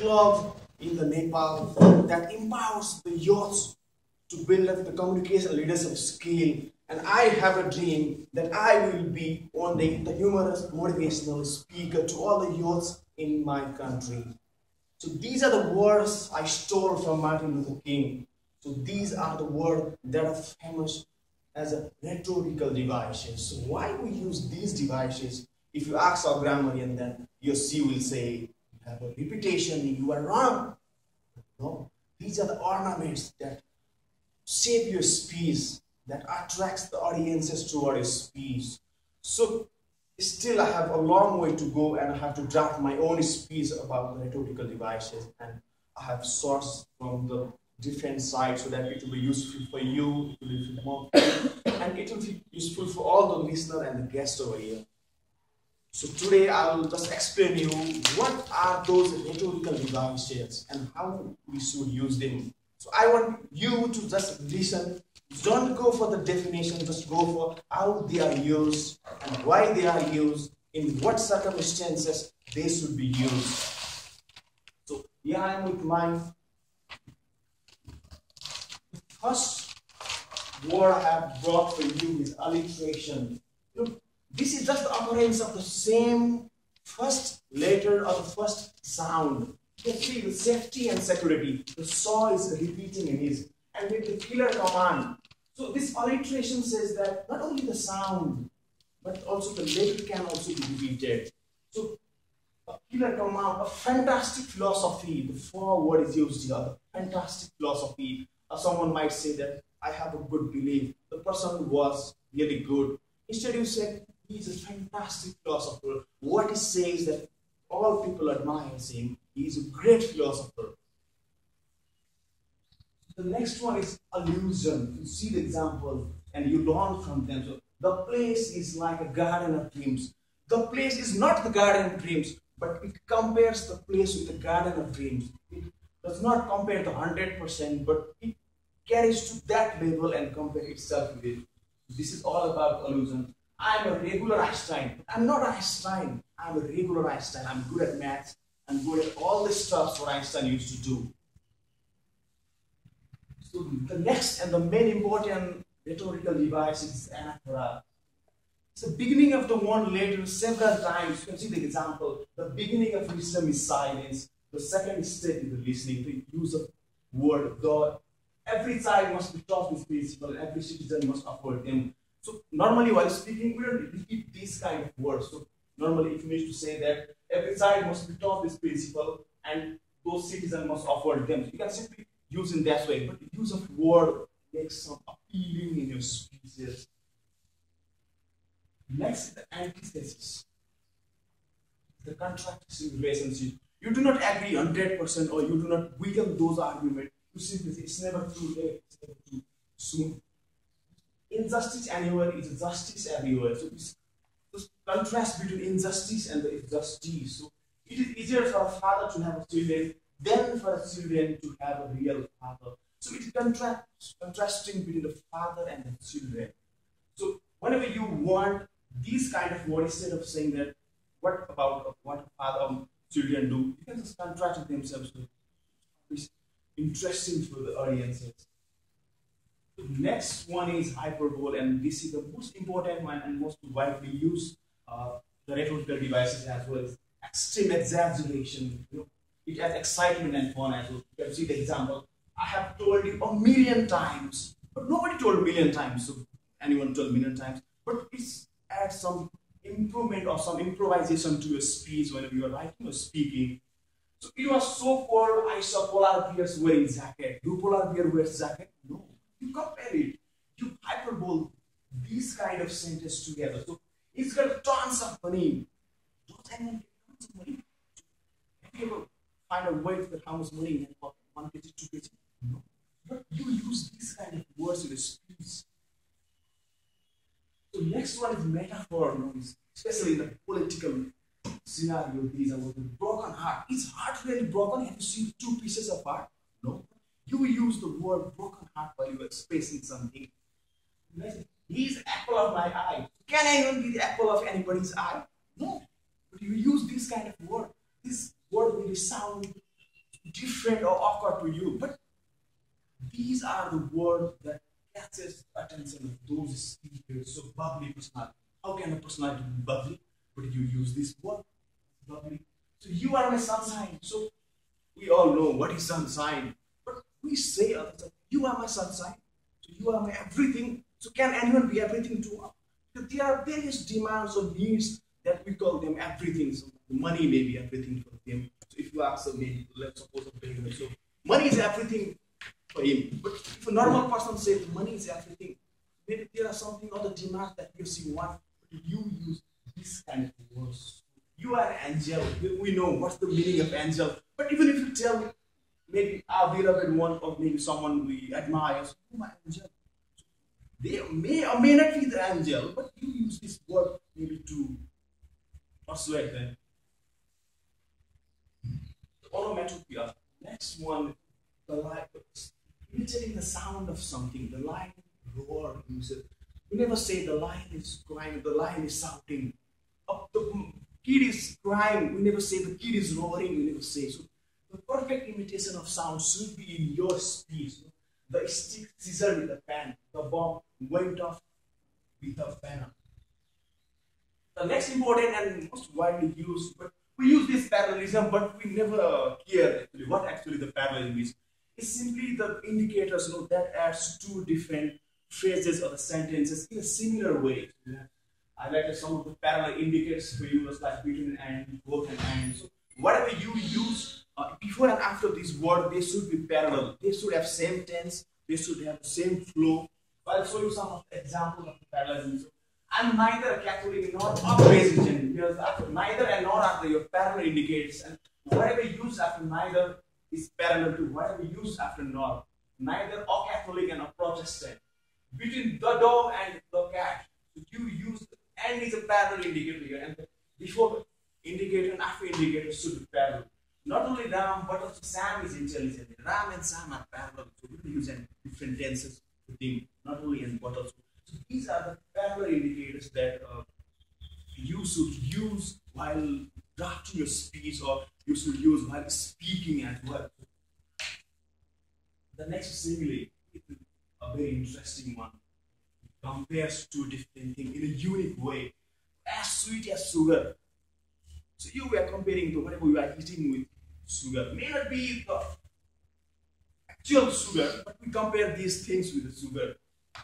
club in the Nepal that empowers the youth to build up the communication leadership skill. And I have a dream that I will be one day the humorous motivational speaker to all the youths in my country. So these are the words I stole from Martin Luther King. So these are the words that are famous as a rhetorical devices. So why we use these devices? If you ask our grammarian, then your C will say, you have a reputation, you are wrong. No, these are the ornaments that shape your speech, that attracts the audiences toward your speech. So still I have a long way to go, and I have to draft my own speech about the rhetorical devices, and I have sourced from the different sides so that it will be useful for you, it will be useful for more, and it will be useful for all the listener and the guest over here. So today I will just explain you what are those rhetorical devices and how we should use them. So I want you to just listen. Don't go for the definition, just go for how they are used and why they are used, in what circumstances they should be used. So here I am with my first word I have brought for you is alliteration. This is just the occurrence of the same first letter or the first sound. You can see with safety and security, the saw is repeating in his, and with the killer command. So this alliteration says that not only the sound, but also the letter can also be repeated. So a killer command, a fantastic philosophy, the four words used here, the fantastic philosophy. Someone might say that I have a good belief, the person was really good. Instead you said, he's a fantastic philosopher. What he says that all people admire him. He is a great philosopher. The next one is allusion. You see the example and you learn from them. So the place is like a garden of dreams. The place is not the garden of dreams, but it compares the place with the garden of dreams. It does not compare the 100%, but it carries to that level and compare itself with it. This is all about allusion. I'm a regular Einstein. I'm not Einstein. I'm a regular Einstein. I'm good at maths. I'm good at all the stuff what Einstein used to do. So the next and the main important rhetorical device is anaphora. It's the beginning of the one letter several times. You can see the example. The beginning of wisdom is silence. The second step is the listening. The use of word. Every child must be taught this principle. Every citizen must afford them. So normally while speaking, we don't repeat these kind of words. So normally if you need to say that every child must be taught this principle and those citizens must afford them. So you can simply use in that way, but the use of word makes some appealing in your speeches. Next is the antithesis. The contrasting relationship. You do not agree 100% or you do not weaken those arguments. You simply say it's never too late, it's never too soon. Injustice anywhere is justice everywhere. So this contrast between injustice and the justice. So it is easier for a father to have a children than for a children to have a real father. So it is contrasting between the father and the children. So whenever you want these kind of words, instead of saying that what about what father and children do, you can just contrast themselves with it's interesting for the audiences. The next one is hyperbole, and this is the most important one and most widely used the rhetorical devices as well as extreme exaggeration. It has excitement and fun as well. You can see the example. I have told you 1,000,000 times, but nobody told 1,000,000 times. So anyone told 1,000,000 times, but it's adds some improvement or some improvisation to your speech whenever you are writing or speaking. So you are so cold. I saw polar bears wearing jacket. Do polar bear wear jacket? No. You compare it. You hyperbole these kind of sentences together. So it's got tons of money. Don't anyone get tons of money? Have you ever find a way to get how much money in your pocket? 1 kg, 2 kg? No. But you use these kind of words in the speech. So next one is metaphor, especially in the political scenario. These are the broken heart. Is heart really broken? You have to see 2 pieces of heart? No. You use the word broken heart while you are expressing something. He is the apple of my eye. Can anyone be the apple of anybody's eye? No. But you use this kind of word. This word will sound different or awkward to you, but these are the words that catches attention of those speakers. So bubbly personality. How can a personality be bubbly? But you use this word, bubbly. So you are my sunshine. So we all know what is sunshine. But we say others, you are my sunshine. So you are my everything. So can anyone be everything to us? So there are various demands or needs that we call them everything. So money may be everything for them. So if you ask me, let's suppose a beggar, so money is everything for him. But if a normal person says money is everything, maybe there are something other demands that you want. You use this kind of words. You are an angel. We know what's the meaning of angel. But even if you tell maybe our beloved one or maybe someone we admire, so, oh, my angel. They may or may not be the angel, but you use this word maybe to persuade them. The onomatopoeia. Next one, the lion. Imitating the sound of something. The lion roar. We never say the lion is crying, the lion is shouting. The kid is crying, we never say the kid is roaring, we never say. So the perfect imitation of sound should be in your speech. The stick scissored with the pen, the bomb went off with a banner. The next important and most widely used, but we use this parallelism, but we never care actually what actually the parallelism is. It's simply the indicators that adds two different phrases or the sentences in a similar way. I highlighted some of the parallel indicators for you, like between and, both and. So whatever you use before and after this word, they should be parallel. They should have same tense. They should have the same flow. I'll show you some of the examples of the parallelism. I'm neither a Catholic nor a Christian, because after neither and nor are your parallel indicators, and whatever you use after neither is parallel to whatever you use after nor. Neither a Catholic and a Protestant. Between the dog and the cat, so you use and is a parallel indicator here, and before indicator and after indicator should be parallel. Not only Ram, but also Sam is intelligent. Ram and Sam are parallel, so we will use different tenses to think, not only and but also. So these are the parallel indicators that you should use while drafting your speech, or you should use while speaking as well. The next simile is a very interesting one. It compares two different things in a unique way. As sweet as sugar. So you were comparing to whatever you are eating with sugar. May not be the actual sugar, but we compare these things with the sugar.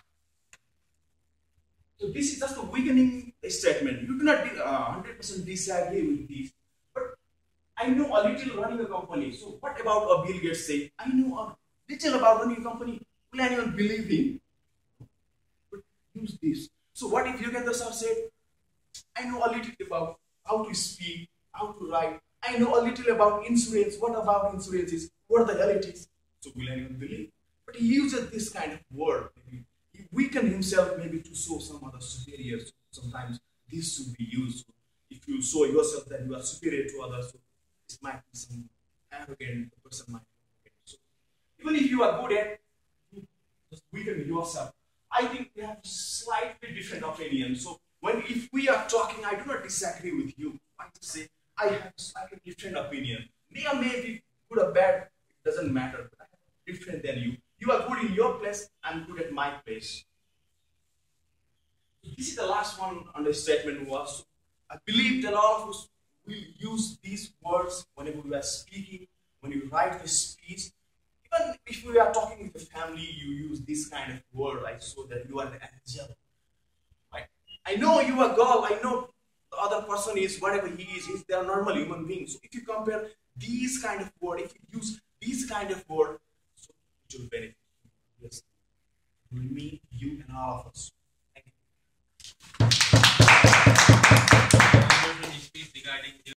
So this is just a weakening statement. You do not 100% disagree with this. But I know a little running a company. So what about a Bill Gates say? I know a little about running a company. Will anyone believe him? But use this. So what if Yogendra sir said, I know a little about how to speak, how to write. I know a little about insurance. What about insurances? What the hell it is? So will anyone believe? But he uses this kind of word. He weakens himself maybe to show some other superiors. Sometimes this should be used. If you show yourself that you are superior to others, so this might be some arrogant person might be arrogant. So even if you are good at just weaken yourself, I think we have slightly different opinions. So if we are talking, I do not disagree with you. I just say I have a slightly different opinion. May or may be good or bad, it doesn't matter. But I am different than you. You are good in your place, I'm good at my place. This is the last one on the statement was, I believe that all of us will use these words whenever we are speaking, when you write a speech. Even if we are talking with the family, you use this kind of word, like so that you are an angel. Right? I know you are God, I know the other person is whatever he is, they are normal human beings. So if you compare these kind of word, if you use these kind of word, so it will benefit. Yes. Me, you, and all of us. Thank you. Regarding